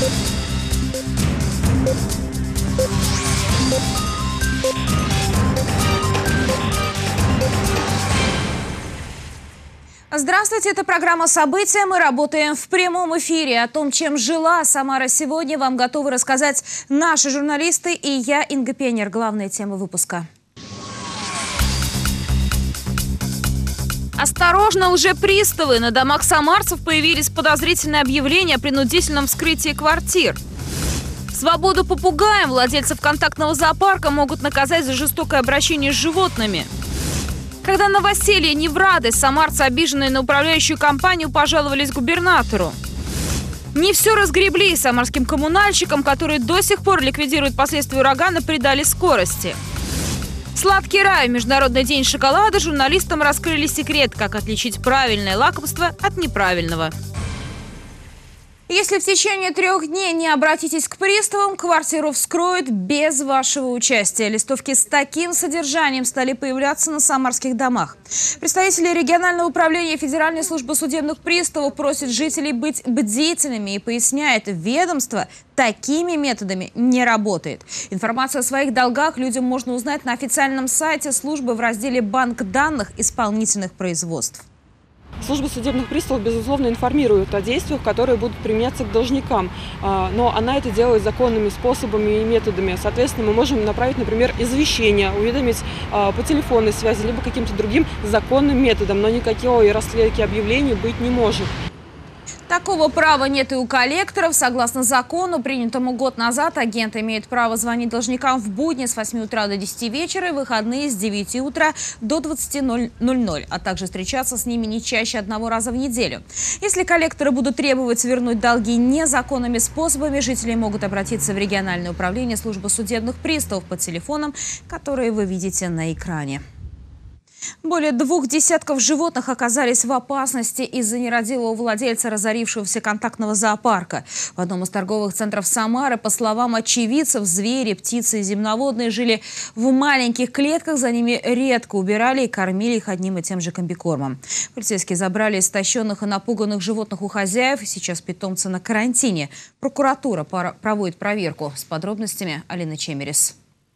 Здравствуйте, это программа «События». Мы работаем в прямом эфире. О том, чем жила Самара сегодня, вам готовы рассказать наши журналисты и я, Инга Пенер. Главные темы выпуска. Осторожно, лжеприставы! На домах самарцев появились подозрительные объявления о принудительном вскрытии квартир. Свободу попугаям! Владельцев контактного зоопарка могут наказать за жестокое обращение с животными. Когда новоселье не в радость, самарцы, обиженные на управляющую компанию, пожаловались губернатору. Не все разгребли. Самарским коммунальщикам, которые до сих пор ликвидируют последствия урагана, придали скорости. Сладкий рай. Международный день шоколада. Журналистам раскрыли секрет, как отличить правильное лакомство от неправильного. Если в течение 3 дней не обратитесь к приставам, квартиру вскроют без вашего участия. Листовки с таким содержанием стали появляться на самарских домах. Представители регионального управления Федеральной службы судебных приставов просят жителей быть бдительными и поясняет, ведомство такими методами не работает. Информацию о своих долгах людям можно узнать на официальном сайте службы в разделе «Банк данных исполнительных производств». Служба судебных приставов, безусловно, информирует о действиях, которые будут применяться к должникам. Но она это делает законными способами и методами. Соответственно, мы можем направить, например, извещение, уведомить по телефонной связи, либо каким-то другим законным методом. Но никакой расстройки объявлений быть не может. Такого права нет и у коллекторов. Согласно закону, принятому год назад, агент имеет право звонить должникам в будни с 8 утра до 10 вечера и выходные с 9 утра до 20:00, а также встречаться с ними не чаще 1 раза в неделю. Если коллекторы будут требовать вернуть долги незаконными способами, жители могут обратиться в региональное управление службы судебных приставов по телефонам, которые вы видите на экране. Более 2 десятков животных оказались в опасности из-за нерадивого владельца разорившегося контактного зоопарка. В одном из торговых центров Самары, по словам очевидцев, звери, птицы и земноводные жили в маленьких клетках, за ними редко убирали и кормили их одним и тем же комбикормом. Полицейские забрали истощенных и напуганных животных у хозяев, и сейчас питомцы на карантине. Прокуратура проводит проверку. С подробностями Алина Чемерис.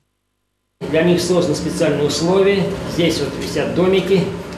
Для них созданы специальные условия. Здесь вот висят домики,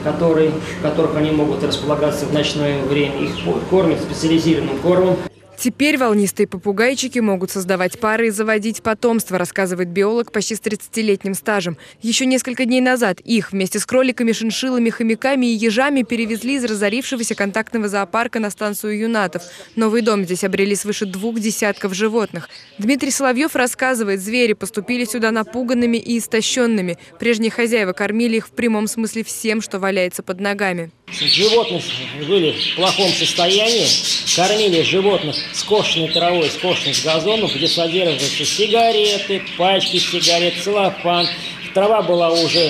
в которых они могут располагаться в ночное время. Их кормят специализированным кормом. Теперь волнистые попугайчики могут создавать пары и заводить потомство, рассказывает биолог почти с 30-летним стажем. Еще несколько дней назад их вместе с кроликами, шиншиллами, хомяками и ежами перевезли из разорившегося контактного зоопарка на станцию Юнатов. Новый дом здесь обрели свыше 2 десятков животных. Дмитрий Соловьев рассказывает, звери поступили сюда напуганными и истощенными. Прежние хозяева кормили их в прямом смысле всем, что валяется под ногами. Животные были в плохом состоянии, кормили животных скошенной травой, скошенной с газоном, где содержатся сигареты, пачки сигарет, целлофан. Трава была уже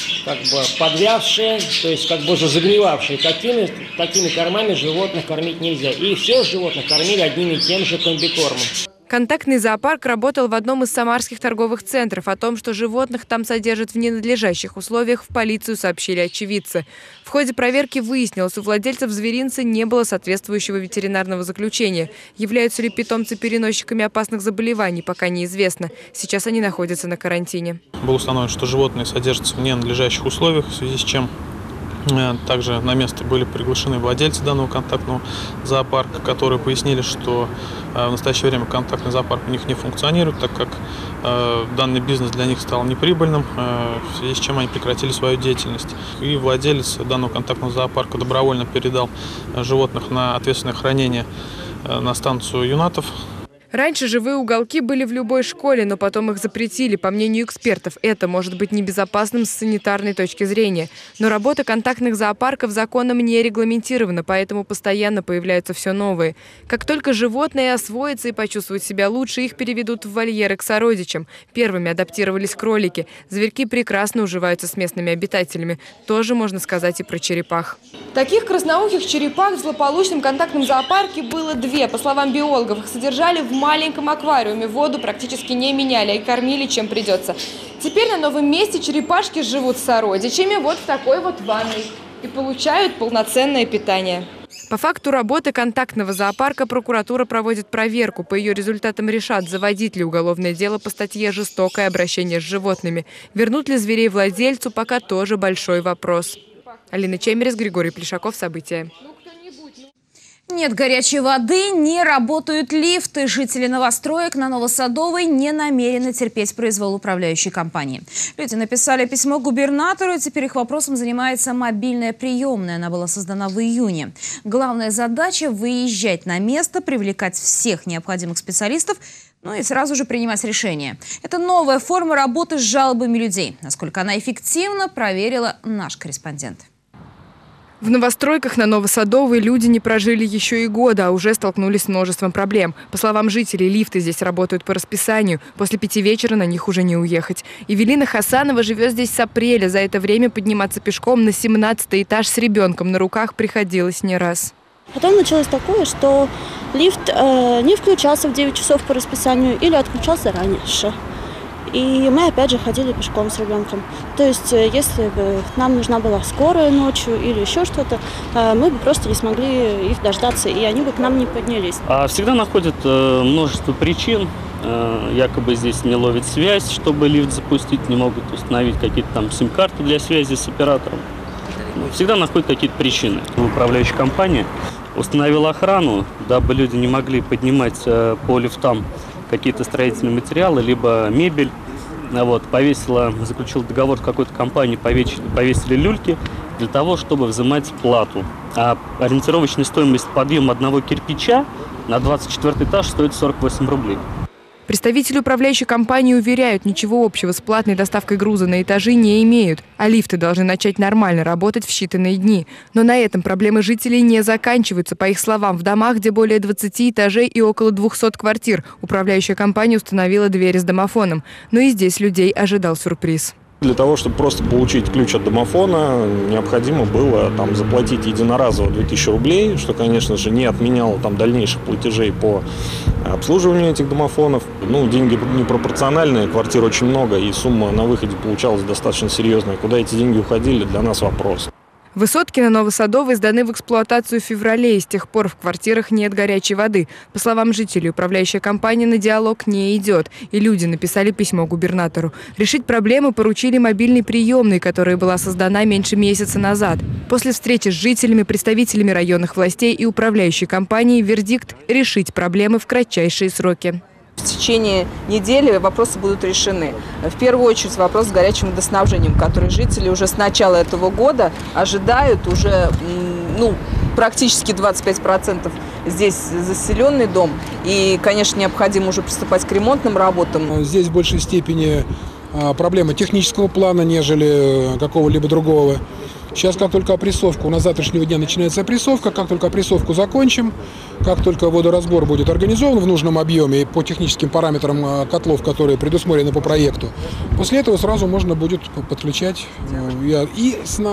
подвявшая, то есть уже загнивавшая. Такими кормами животных кормить нельзя. И всех животных кормили одним и тем же комбикормом. Контактный зоопарк работал в одном из самарских торговых центров. О том, что животных там содержат в ненадлежащих условиях, в полицию сообщили очевидцы. В ходе проверки выяснилось, у владельцев зверинца не было соответствующего ветеринарного заключения. Являются ли питомцы переносчиками опасных заболеваний, пока неизвестно. Сейчас они находятся на карантине. Было установлено, что животные содержатся в ненадлежащих условиях, в связи с чем также на место были приглашены владельцы данного контактного зоопарка, которые пояснили, что в настоящее время контактный зоопарк у них не функционирует, так как данный бизнес для них стал неприбыльным, в связи с чем они прекратили свою деятельность. И владелец данного контактного зоопарка добровольно передал животных на ответственное хранение на станцию Юнатов. Раньше живые уголки были в любой школе, но потом их запретили. По мнению экспертов, это может быть небезопасным с санитарной точки зрения. Но работа контактных зоопарков законом не регламентирована, поэтому постоянно появляются все новые. Как только животные освоятся и почувствуют себя лучше, их переведут в вольеры к сородичам. Первыми адаптировались кролики. Зверьки прекрасно уживаются с местными обитателями. Тоже можно сказать и про черепах. Таких красноухих черепах в злополучном контактном зоопарке было 2. По словам биологов, их содержали в маленьком аквариуме, воду практически не меняли и кормили чем придется. Теперь на новом месте черепашки живут с сородичами вот в такой вот ванной и получают полноценное питание. По факту работы контактного зоопарка прокуратура проводит проверку. По ее результатам решат, заводить ли уголовное дело по статье «Жестокое обращение с животными». Вернут ли зверей владельцу, пока тоже большой вопрос. Алина Чемерес, Григорий Плешаков. События. Нет горячей воды, не работают лифты. Жители новостроек на Новосадовой не намерены терпеть произвол управляющей компании. Люди написали письмо губернатору, и теперь их вопросом занимается мобильная приемная. Она была создана в июне. Главная задача – выезжать на место, привлекать всех необходимых специалистов, ну и сразу же принимать решения. Это новая форма работы с жалобами людей. Насколько она эффективна, проверила наш корреспондент. В новостройках на Новосадовой люди не прожили еще и года, а уже столкнулись с множеством проблем. По словам жителей, лифты здесь работают по расписанию. После 5 вечера на них уже не уехать. Эвелина Хасанова живет здесь с апреля. За это время подниматься пешком на 17-й этаж с ребенком на руках приходилось не раз. Потом началось такое, что лифт не включался в 9 часов по расписанию или отключался раньше. И мы опять же ходили пешком с ребенком. То есть, если бы нам нужна была скорая ночью или еще что-то, мы бы просто не смогли их дождаться, и они бы к нам не поднялись. Всегда находят множество причин. Якобы здесь не ловит связь, чтобы лифт запустить, не могут установить какие-то там сим-карты для связи с оператором. Всегда находят какие-то причины. Управляющая компания установила охрану, дабы люди не могли поднимать по лифтам какие-то строительные материалы, либо мебель. Заключил договор с какой-то компанией, повесили люльки для того, чтобы взимать плату. А ориентировочная стоимость подъема одного кирпича на 24 этаж стоит 48 рублей. Представители управляющей компании уверяют, ничего общего с платной доставкой груза на этажи не имеют, а лифты должны начать нормально работать в считанные дни. Но на этом проблемы жителей не заканчиваются. По их словам, в домах, где более 20 этажей и около 200 квартир, управляющая компания установила двери с домофоном. Но и здесь людей ожидал сюрприз. Для того, чтобы просто получить ключ от домофона, необходимо было заплатить единоразово 2000 рублей, что, конечно же, не отменяло дальнейших платежей по обслуживанию этих домофонов. Деньги непропорциональные, квартир очень много, и сумма на выходе получалась достаточно серьезная. Куда эти деньги уходили, для нас вопрос. Высотки на Новосадовой сданы в эксплуатацию в феврале, и с тех пор в квартирах нет горячей воды. По словам жителей, управляющая компания на диалог не идет, и люди написали письмо губернатору. Решить проблемы поручили мобильной приемной, которая была создана меньше месяца назад. После встречи с жителями, представителями районных властей и управляющей компанией вердикт – решить проблемы в кратчайшие сроки. В течение недели вопросы будут решены. В первую очередь вопрос с горячим водоснабжением, который жители уже с начала этого года ожидают. Уже практически 25% здесь заселенный дом. И, конечно, необходимо уже приступать к ремонтным работам. Здесь в большей степени проблема технического плана, нежели какого-либо другого. Сейчас, как только опрессовка, у нас с завтрашнего дня начинается опрессовка, как только опрессовку закончим, как только водоразбор будет организован в нужном объеме по техническим параметрам котлов, которые предусмотрены по проекту, после этого сразу можно будет подключать и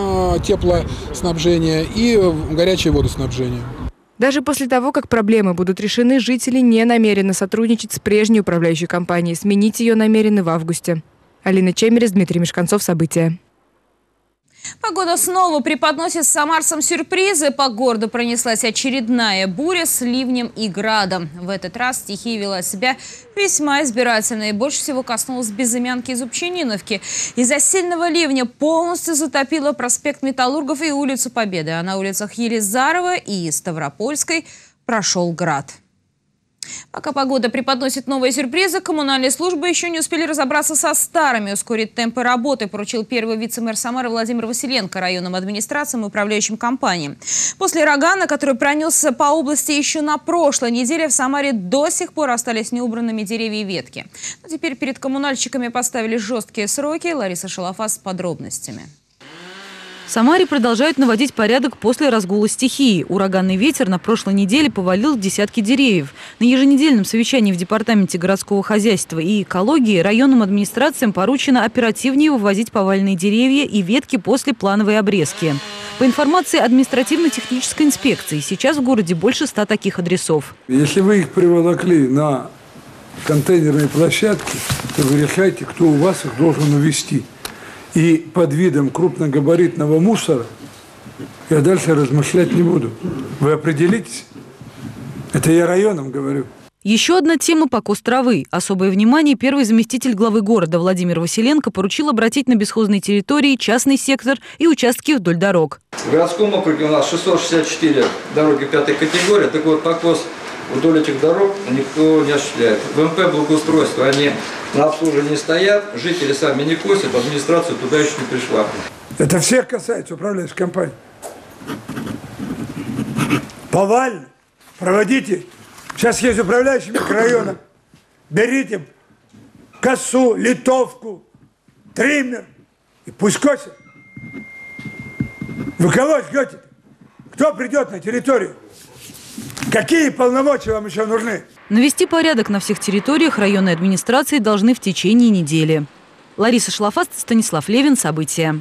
теплоснабжение, и горячее водоснабжение. Даже после того, как проблемы будут решены, жители не намерены сотрудничать с прежней управляющей компанией. Сменить ее намерены в августе. Алина Чемерес, Дмитрий Мешканцов. События. Погода снова преподносит самарцам сюрпризы. По городу пронеслась очередная буря с ливнем и градом. В этот раз стихия вела себя весьма избирательно и больше всего коснулась Безымянки и Зубчениновки. Из-за сильного ливня полностью затопило проспект Металлургов и улицу Победы. А на улицах Елизарова и Ставропольской прошел град. Пока погода преподносит новые сюрпризы, коммунальные службы еще не успели разобраться со старыми. Ускорить темпы работы поручил первый вице-мэр Самары Владимир Василенко районным администрациям и управляющим компаниям. После урагана, который пронесся по области еще на прошлой неделе, в Самаре до сих пор остались неубранными деревья и ветки. Но теперь перед коммунальщиками поставили жесткие сроки. Лариса Шалафа с подробностями. В Самаре продолжают наводить порядок после разгула стихии. Ураганный ветер на прошлой неделе повалил десятки деревьев. На еженедельном совещании в Департаменте городского хозяйства и экологии районным администрациям поручено оперативнее вывозить поваленные деревья и ветки после плановой обрезки. По информации административно-технической инспекции, сейчас в городе больше 100 таких адресов. Если вы их приволокли на контейнерные площадки, то вы решаете, кто у вас их должен увезти. И под видом крупногабаритного мусора Я дальше размышлять не буду. Вы определитесь. Это я районом говорю. Еще одна тема – покос травы. Особое внимание первый заместитель главы города Владимир Василенко поручил обратить на бесхозные территории, частный сектор и участки вдоль дорог. В городском округе у нас 664 дороги 5-й категории. Так вот, покос вдоль этих дорог никто не осуществляет. В МП благоустройства они на обслуживании стоят, жители сами не косят, администрация туда еще не пришла. Это всех касается управляющей компании. Повально проводите. Сейчас есть управляющий микрорайона. Берите косу, литовку, триммер и пусть косят. Вы кого ждете? Кто придет на территорию? Какие полномочия вам еще нужны? Навести порядок на всех территориях районной администрации должны в течение недели. Лариса Шлафаст, Станислав Левин. События.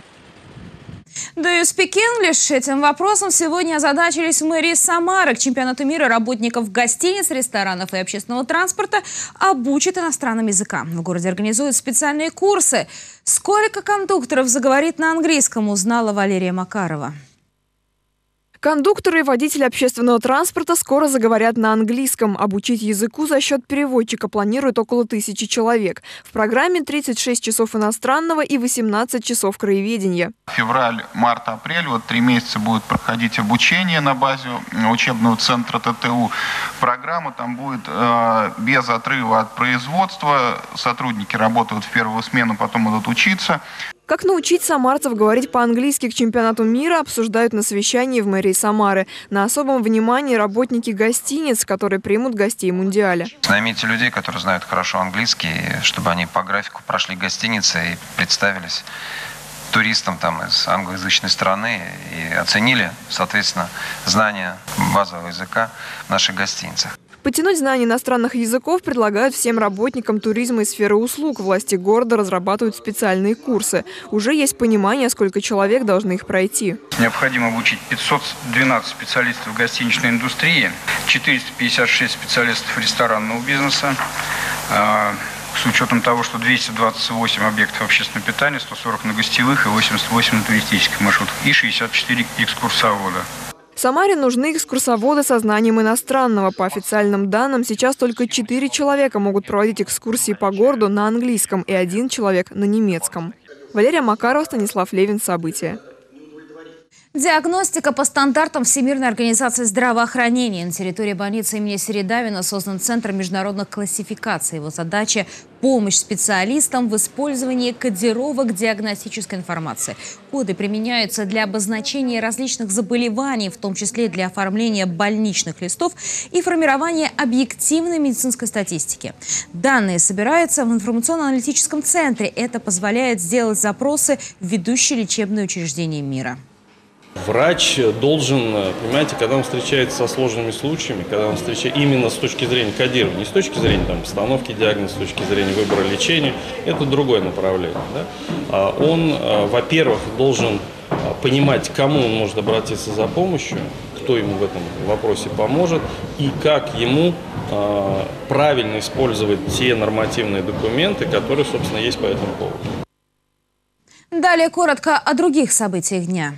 Do you speak English? Этим вопросом сегодня озадачились в мэрии Самары. К чемпионату мира работников гостиниц, ресторанов и общественного транспорта обучат иностранным языкам. В городе организуют специальные курсы. Сколько кондукторов заговорит на английском, узнала Валерия Макарова. Кондукторы и водители общественного транспорта скоро заговорят на английском. Обучить языку за счет переводчика планируют около 1000 человек. В программе 36 часов иностранного и 18 часов краеведения. Февраль, март, апрель, вот 3 месяца будет проходить обучение на базе учебного центра ТТУ. Программа там будет без отрыва от производства. Сотрудники работают в первую смену, потом идут учиться. Как научить самарцев говорить по-английски к чемпионату мира, обсуждают на совещании в мэрии Самары. На особом внимании работники гостиниц, которые примут гостей Мундиаля. Наймите людей, которые знают хорошо английский, чтобы они по графику прошли гостиницы и представились туристам там из англоязычной страны и оценили, соответственно, знания базового языка в наших гостиницах. Потянуть знания иностранных языков предлагают всем работникам туризма и сферы услуг. Власти города разрабатывают специальные курсы. Уже есть понимание, сколько человек должны их пройти. Необходимо обучить 512 специалистов гостиничной индустрии, 456 специалистов ресторанного бизнеса, с учетом того, что 228 объектов общественного питания, 140 на гостевых и 88 на туристических маршрутах и 64 экскурсовода. Самаре нужны экскурсоводы со знанием иностранного. По официальным данным, сейчас только 4 человека могут проводить экскурсии по городу на английском и 1 человек на немецком. Валерия Макарова, Станислав Левин. События. Диагностика по стандартам Всемирной организации здравоохранения. На территории больницы имени Середавина создан Центр международных классификаций. Его задача – помощь специалистам в использовании кодировок диагностической информации. Коды применяются для обозначения различных заболеваний, в том числе для оформления больничных листов и формирования объективной медицинской статистики. Данные собираются в информационно-аналитическом центре. Это позволяет сделать запросы в ведущие лечебные учреждения мира. Врач должен, понимаете, когда он встречается со сложными случаями, когда он встречается именно с точки зрения кодирования, не с точки зрения постановки диагноза, с точки зрения выбора лечения, это другое направление. Да? Он, во-первых, должен понимать, к кому он может обратиться за помощью, кто ему в этом вопросе поможет и как ему правильно использовать те нормативные документы, которые, собственно, есть по этому поводу. Далее коротко о других событиях дня.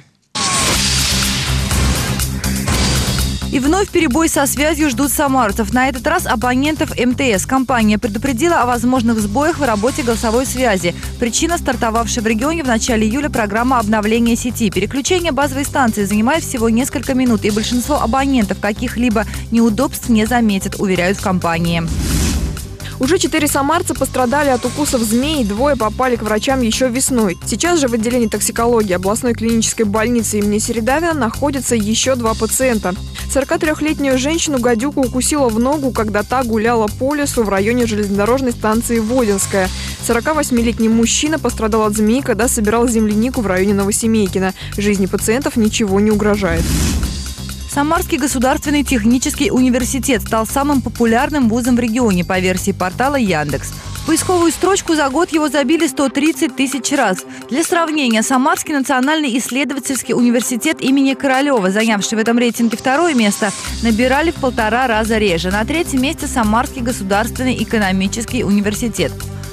И вновь перебой со связью ждут самарцев. На этот раз абонентов МТС. Компания предупредила о возможных сбоях в работе голосовой связи. Причина – стартовавшая в регионе в начале июля программа обновления сети. Переключение базовой станции занимает всего несколько минут, и большинство абонентов каких-либо неудобств не заметят, уверяют в компании. Уже 4 самарца пострадали от укусов змей, 2 попали к врачам еще весной. Сейчас же в отделении токсикологии областной клинической больницы имени Середавина находятся еще 2 пациента. 43-летнюю женщину-гадюку укусила в ногу, когда та гуляла по лесу в районе железнодорожной станции Водинская. 48-летний мужчина пострадал от змей, когда собирал землянику в районе Новосемейкино. Жизни пациентов ничего не угрожает. Самарский государственный технический университет стал самым популярным вузом в регионе по версии портала Яндекс. В поисковую строчку за год его забили 130 тысяч раз. Для сравнения, Самарский национальный исследовательский университет имени Королева, занявший в этом рейтинге 2-е место, набирали в 1,5 раза реже. На 3-м месте Самарский государственный экономический университет.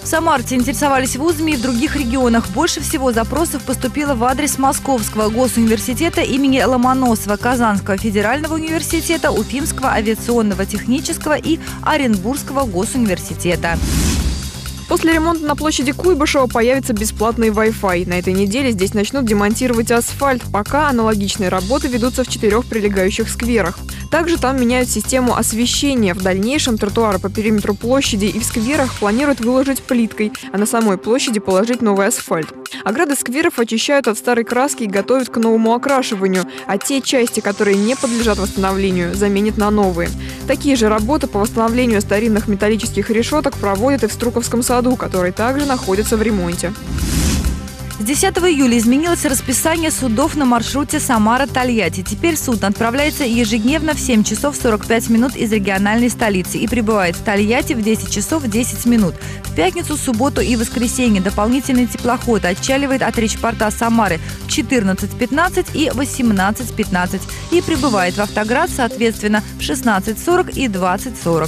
В Самарте интересовались вузами и в других регионах. Больше всего запросов поступило в адрес Московского госуниверситета имени Ломоносова, Казанского федерального университета, Уфимского авиационного технического и Оренбургского госуниверситета. После ремонта на площади Куйбышева появится бесплатный Wi-Fi. На этой неделе здесь начнут демонтировать асфальт, пока аналогичные работы ведутся в 4 прилегающих скверах. Также там меняют систему освещения. В дальнейшем тротуары по периметру площади и в скверах планируют выложить плиткой, а на самой площади положить новый асфальт. Ограды скверов очищают от старой краски и готовят к новому окрашиванию, а те части, которые не подлежат восстановлению, заменят на новые. Такие же работы по восстановлению старинных металлических решеток проводят и в Струковском саду, который также находится в ремонте. С 10 июля изменилось расписание судов на маршруте Самара-Тольятти. Теперь суд отправляется ежедневно в 7 часов 45 минут из региональной столицы и прибывает в Тольятти в 10 часов 10 минут. В пятницу, субботу и воскресенье дополнительный теплоход отчаливает от речпорта Самары в 14:15 и 18:15 и прибывает в Автоград, соответственно, в 16:40 и 20:40.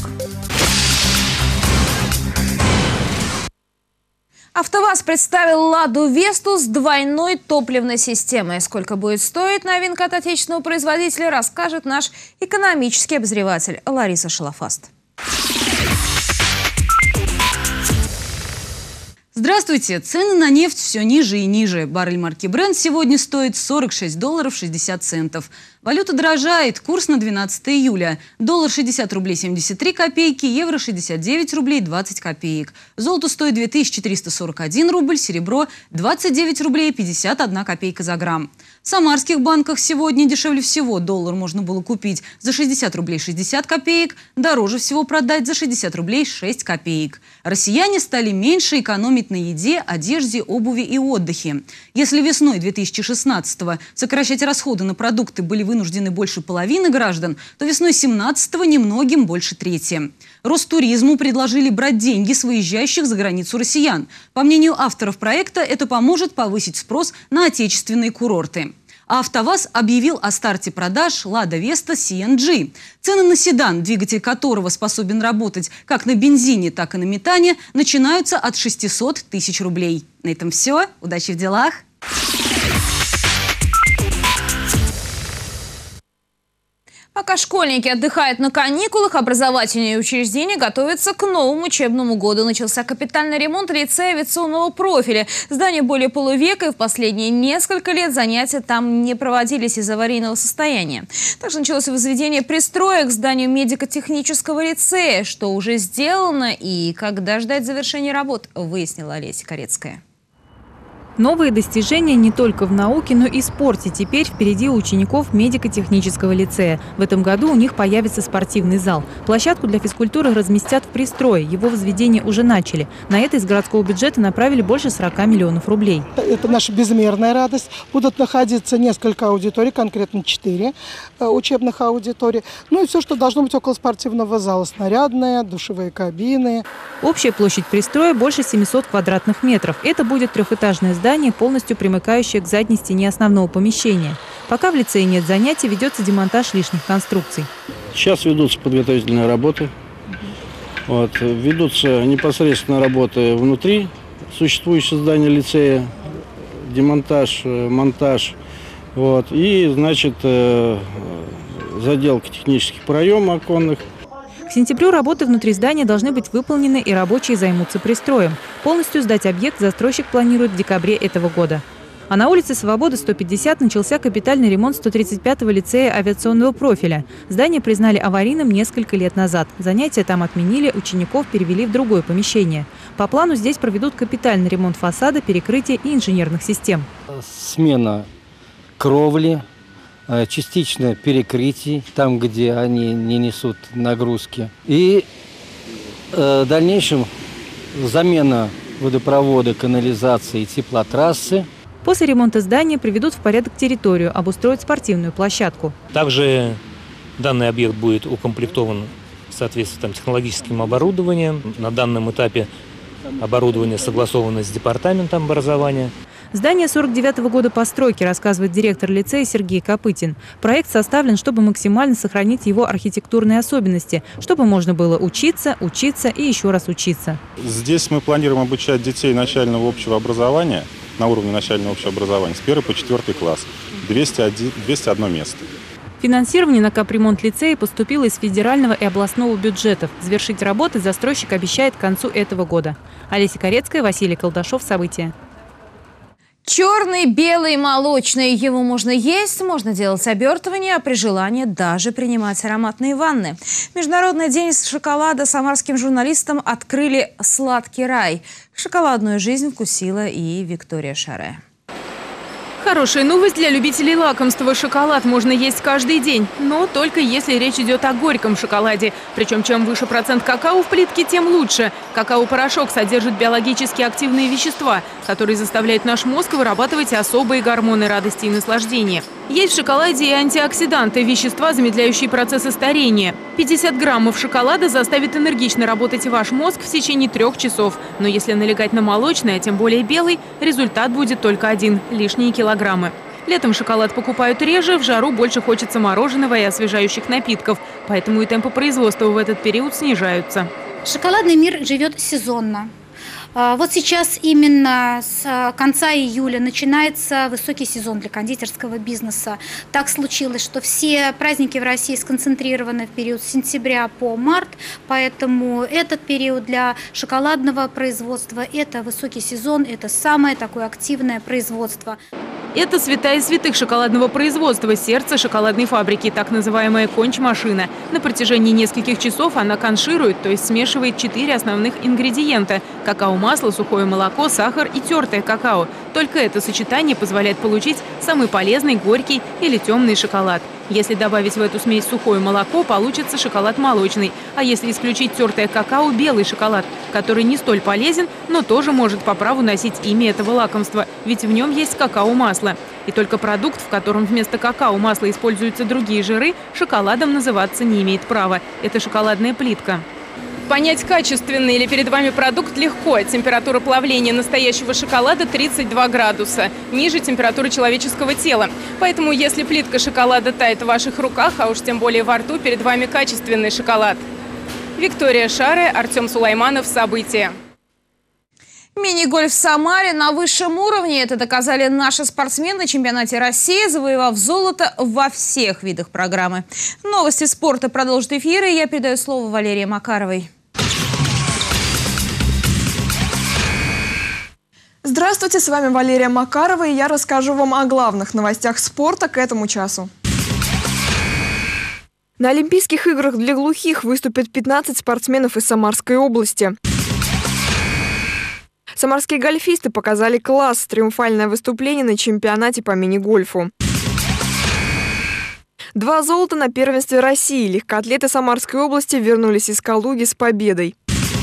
АвтоВАЗ представил «Ладу Весту» с двойной топливной системой. Сколько будет стоить новинка от отечественного производителя, расскажет наш экономический обозреватель Лариса Шалафаст. Здравствуйте! Цены на нефть все ниже и ниже. Баррель марки Brent сегодня стоит $46 60 центов. Валюта дорожает. Курс на 12 июля. Доллар 60 рублей 73 копейки, евро 69 рублей 20 копеек. Золото стоит 2341 рубль, серебро 29 рублей 51 копейка за грамм. В самарских банках сегодня дешевле всего доллар можно было купить за 60 рублей 60 копеек, дороже всего продать за 60 рублей 6 копеек. Россияне стали меньше экономить на еде, одежде, обуви и отдыхе. Если весной 2016-го сокращать расходы на продукты были вынуждены больше половины граждан, то весной 2017-го немногим больше трети. Ростуризму предложили брать деньги с выезжающих за границу россиян. По мнению авторов проекта, это поможет повысить спрос на отечественные курорты. А АвтоВАЗ объявил о старте продаж «Лада Веста CNG». Цены на седан, двигатель которого способен работать как на бензине, так и на метане, начинаются от 600 тысяч рублей. На этом все. Удачи в делах! Пока школьники отдыхают на каникулах, образовательные учреждения готовятся к новому учебному году. Начался капитальный ремонт лицея авиационного профиля. Зданию более полувека, и в последние несколько лет занятия там не проводились из-за аварийного состояния. Также началось возведение пристроек к зданию медико-технического лицея. Что уже сделано и когда ждать завершения работ, выяснила Олеся Корецкая. Новые достижения не только в науке, но и спорте теперь впереди у учеников медико-технического лицея. В этом году у них появится спортивный зал. Площадку для физкультуры разместят в пристрое. Его возведение уже начали. На это из городского бюджета направили больше 40 миллионов рублей. Это наша безмерная радость. Будут находиться несколько аудиторий, конкретно 4 учебных аудиторий. Ну и все, что должно быть около спортивного зала. Снарядные, душевые кабины. Общая площадь пристроя больше 700 квадратных метров. Это будет трехэтажное здание, полностью примыкающее к задней стене основного помещения. Пока в лицее нет занятий, ведется демонтаж лишних конструкций. Сейчас ведутся подготовительные работы. Ведутся непосредственно работы внутри существующего здания лицея, демонтаж, монтаж. И, значит, заделка технических проемов оконных. К сентябрю работы внутри здания должны быть выполнены, и рабочие займутся пристроем. Полностью сдать объект застройщик планирует в декабре этого года. А на улице Свободы, 150, начался капитальный ремонт 135-го лицея авиационного профиля. Здание признали аварийным несколько лет назад. Занятия там отменили, учеников перевели в другое помещение. По плану здесь проведут капитальный ремонт фасада, перекрытия и инженерных систем. Смена кровли, частично перекрытий, там, где они не несут нагрузки. И в дальнейшем замена водопровода, канализации и теплотрассы. После ремонта здания приведут в порядок территорию, обустроят спортивную площадку. Также данный объект будет укомплектован в соответствии с технологическим оборудованием. На данном этапе оборудование согласовано с департаментом образования. Здание 49-го года постройки, рассказывает директор лицея Сергей Копытин. Проект составлен, чтобы максимально сохранить его архитектурные особенности, чтобы можно было учиться, учиться и еще раз учиться. Здесь мы планируем обучать детей начального общего образования, на уровне начального общего образования, с 1 по 4 класс, 201 место. Финансирование на капремонт лицея поступило из федерального и областного бюджетов. Завершить работы застройщик обещает к концу этого года. Олеся Корецкая, Василий Колдашов. События. Черный, белый, молочный. Его можно есть, можно делать обертывание, а при желании даже принимать ароматные ванны. Международный день шоколада самарским журналистам открыли «Сладкий рай». Шоколадную жизнь вкусила и Виктория Шаре. Хорошая новость для любителей лакомства. Шоколад можно есть каждый день, но только если речь идет о горьком шоколаде. Причем чем выше процент какао в плитке, тем лучше. Какао-порошок содержит биологически активные вещества, которые заставляют наш мозг вырабатывать особые гормоны радости и наслаждения. Есть в шоколаде и антиоксиданты, вещества, замедляющие процессы старения. 50 граммов шоколада заставит энергично работать ваш мозг в течение 3 часов. Но если налегать на молочный, а тем более белый, результат будет только один – лишние килограммы. Летом шоколад покупают реже, в жару больше хочется мороженого и освежающих напитков. Поэтому и темпы производства в этот период снижаются. Шоколадный мир живет сезонно. Вот сейчас именно с конца июля начинается высокий сезон для кондитерского бизнеса. Так случилось, что все праздники в России сконцентрированы в период с сентября по март, поэтому этот период для шоколадного производства – это высокий сезон, это самое такое активное производство. Это святая святых шоколадного производства, сердце шоколадной фабрики, так называемая конч-машина. На протяжении нескольких часов она конширует, то есть смешивает 4 основных ингредиента – какао-масло, сухое молоко, сахар и тертое какао. Только это сочетание позволяет получить самый полезный горький или темный шоколад. Если добавить в эту смесь сухое молоко, получится шоколад молочный. А если исключить тертое какао – белый шоколад, который не столь полезен, но тоже может по праву носить имя этого лакомства, ведь в нем есть какао-масло. И только продукт, в котором вместо какао-масла используются другие жиры, шоколадом называться не имеет права. Это шоколадная плитка. Понять, качественный или перед вами продукт легко. Температура плавления настоящего шоколада 32 градуса, ниже температуры человеческого тела. Поэтому, если плитка шоколада тает в ваших руках, а уж тем более во рту, перед вами качественный шоколад. Виктория Шаре, Артем Сулайманов. События. Мини-гольф в Самаре на высшем уровне. Это доказали наши спортсмены на чемпионате России, завоевав золото во всех видах программы. Новости спорта продолжит эфир, и я передаю слово Валерии Макаровой. Здравствуйте, с вами Валерия Макарова, и я расскажу вам о главных новостях спорта к этому часу. На Олимпийских играх для глухих выступят 15 спортсменов из Самарской области. Самарские гольфисты показали класс. Триумфальное выступление на чемпионате по мини-гольфу. 2 золота на первенстве России. Легкоатлеты Самарской области вернулись из Калуги с победой.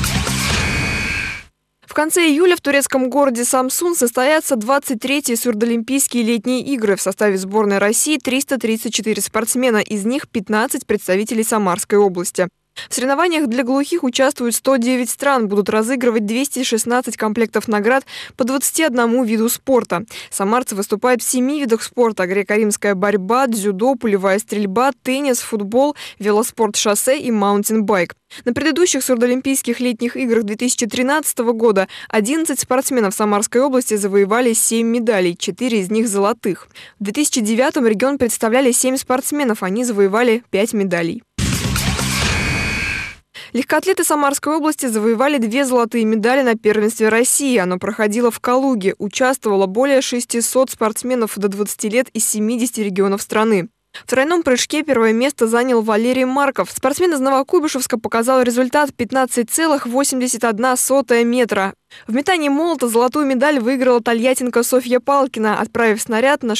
В конце июля в турецком городе Самсун состоятся 23-е сурдоолимпийские летние игры. В составе сборной России 334 спортсмена, из них 15 представителей Самарской области. В соревнованиях для глухих участвуют 109 стран, будут разыгрывать 216 комплектов наград по 21 виду спорта. Самарцы выступают в 7 видах спорта: греко-римская борьба, дзюдо, пулевая стрельба, теннис, футбол, велоспорт шоссе и маунтинбайк. На предыдущих сурдоолимпийских летних играх 2013 года 11 спортсменов Самарской области завоевали 7 медалей, 4 из них золотых. В 2009 регион представляли 7 спортсменов, они завоевали 5 медалей. Легкоатлеты Самарской области завоевали 2 золотые медали на первенстве России. Оно проходило в Калуге. Участвовало более 600 спортсменов до 20 лет из 70 регионов страны. В тройном прыжке первое место занял Валерий Марков. Спортсмен из Новокуйбышевска показал результат 15,81 метра. В метании молота золотую медаль выиграла тольяттинка Софья Палкина, отправив снаряд на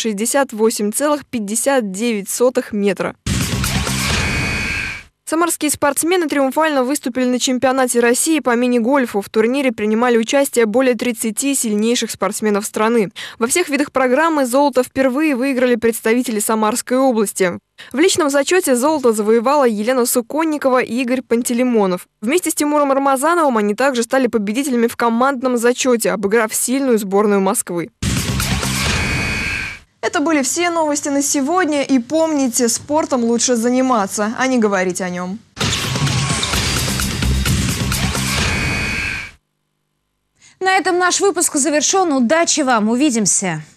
68,59 метра. Самарские спортсмены триумфально выступили на чемпионате России по мини-гольфу. В турнире принимали участие более 30 сильнейших спортсменов страны. Во всех видах программы золото впервые выиграли представители Самарской области. В личном зачете золото завоевала Елена Суконникова и Игорь Пантелеймонов. Вместе с Тимуром Рамазановым они также стали победителями в командном зачете, обыграв сильную сборную Москвы. Это были все новости на сегодня. И помните, спортом лучше заниматься, а не говорить о нем. На этом наш выпуск завершен. Удачи вам! Увидимся!